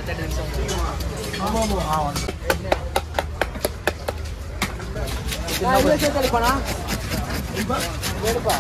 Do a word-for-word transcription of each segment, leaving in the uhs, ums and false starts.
ஆமா ஆமா ஆ வந்து நான் இங்க சேர்த்து போனா எடுப்பா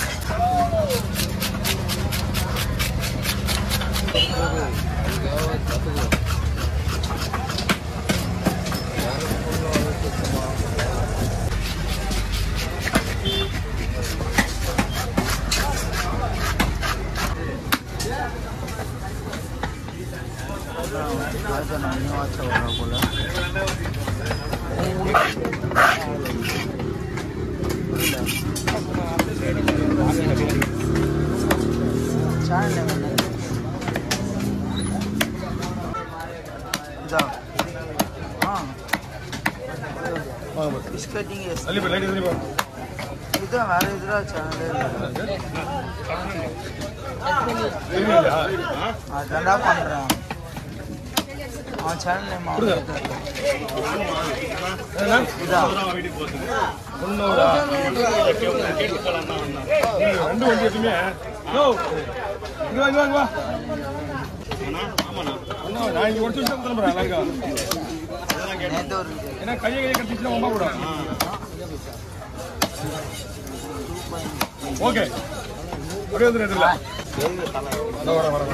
ஓகே அப்படியே வந்துடுறீங்களா வர வர வர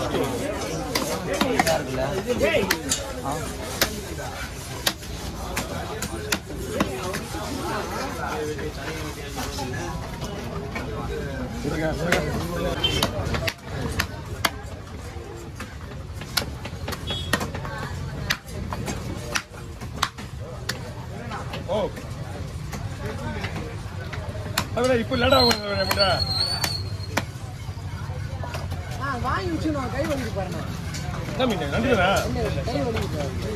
ஓ அட இப்போ லேட் ஆகும் மேடா ஆ வாங்கி வச்சு நான் கை வலிக்கு பாருங்க என்ன மீன் நண்டுடா கை வலிக்கு